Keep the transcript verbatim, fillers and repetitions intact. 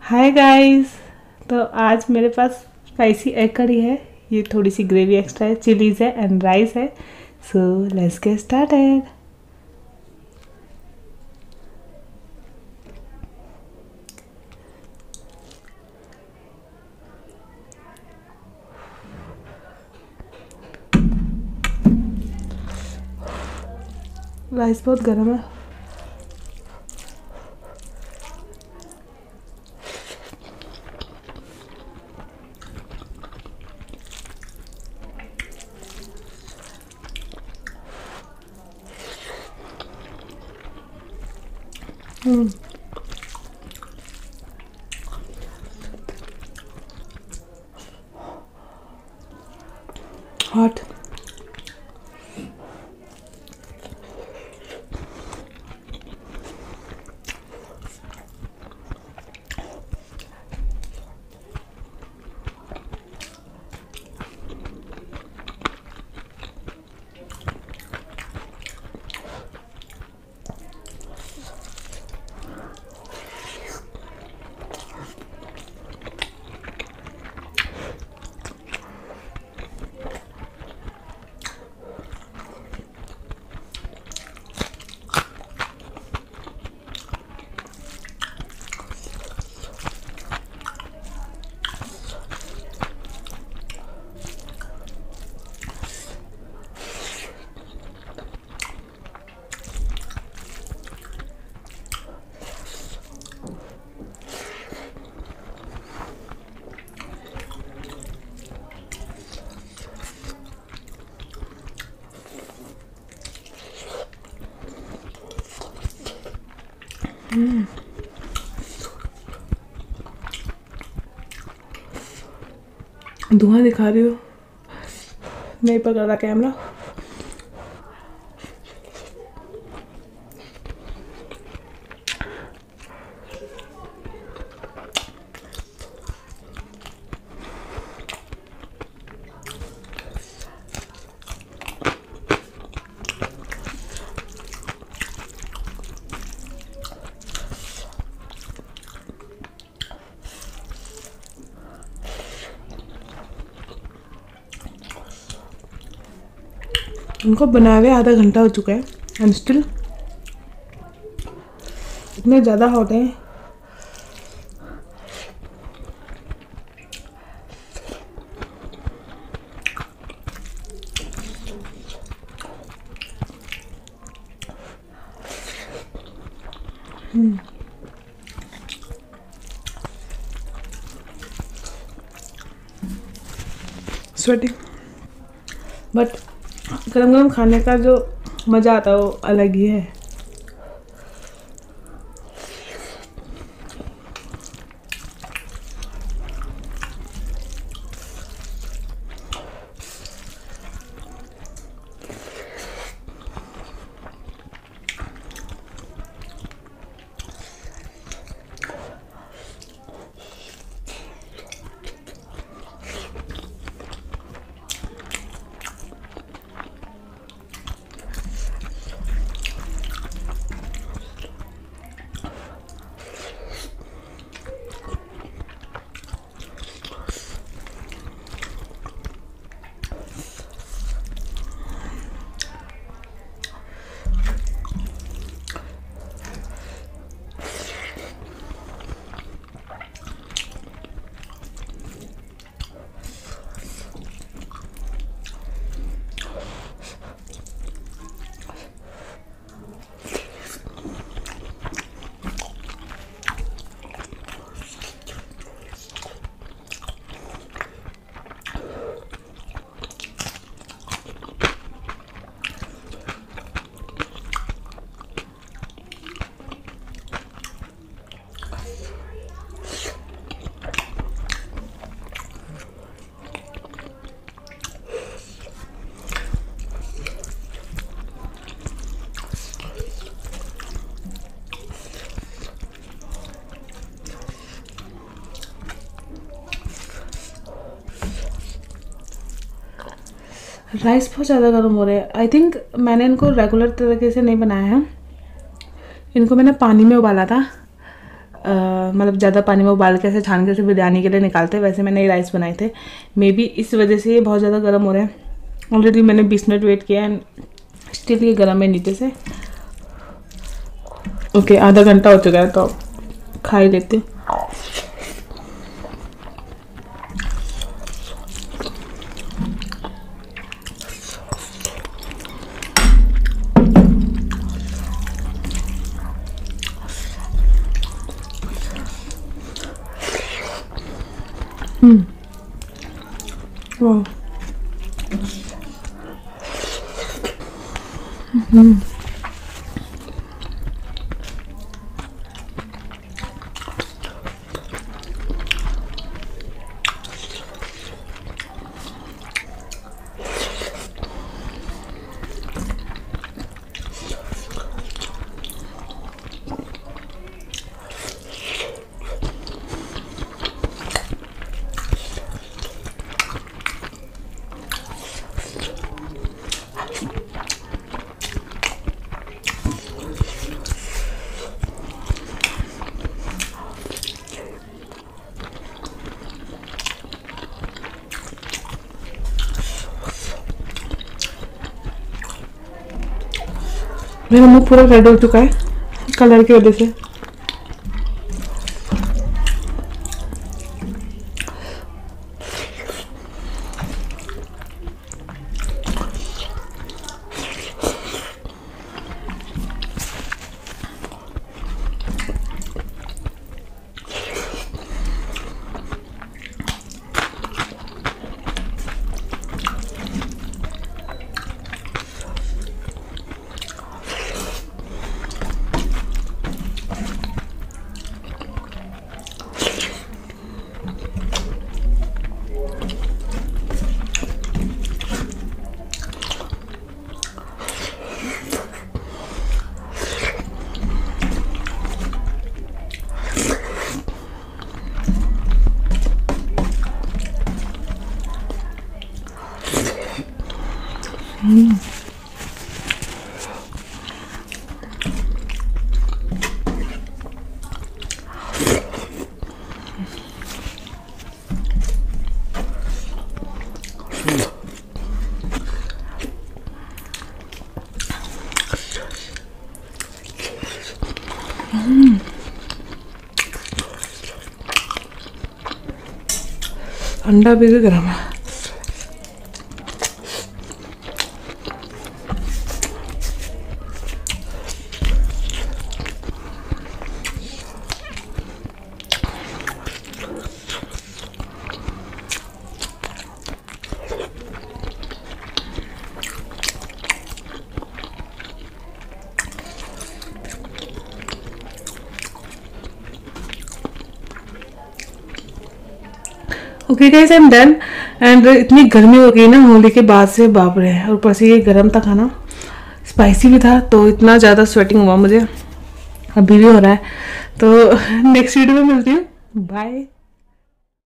Hi guys. तो आज मेरे पास स्पाइसी एग करी है। ये थोड़ी सी ग्रेवी एक्स्ट्रा है, चिलीज है एंड राइस है। So let's get started. Rice बहुत गर्म है। Hmm hot. धुआं दिखा रही हो, नहीं पकड़ रहा कैमरा। उनको बनाए हुए आधा घंटा हो चुका है एंड स्टिल इतने ज़्यादा हॉट हैं। स्वेटिंग, बट गरम गरम खाने का जो मज़ा आता है वो अलग ही है। राइस बहुत ज़्यादा गर्म हो रहे हैं। आई थिंक मैंने इनको रेगुलर तरीके से नहीं बनाया है। इनको मैंने पानी में उबाला था मतलब ज़्यादा पानी में उबाल के ऐसे छान के ऐसे बिरयानी के लिए निकालते हैं, वैसे मैंने ये राइस बनाए थे। मे बी इस वजह से ये बहुत ज़्यादा गर्म हो रहे हैं। ऑलरेडी मैंने बीस मिनट वेट किया एंड स्टिल ये गर्म है नीचे से। ओके okay, आधा घंटा हो चुका है तो खा ही लेती हूँ। हम्म वाह हम्म मेरा मुंह पूरा रेड हो चुका है कलर की वजह से। हम्म अंडा भी गर्म है। Okay guys I am done. And इतनी गर्मी हो गई ना होली के बाद से, बाप रे। और ऊपर से ये गर्म था खाना, स्पाइसी भी था, तो इतना ज़्यादा स्वेटिंग हुआ मुझे, अभी भी हो रहा है। तो नेक्स्ट वीडियो में मिलती हूँ, बाय।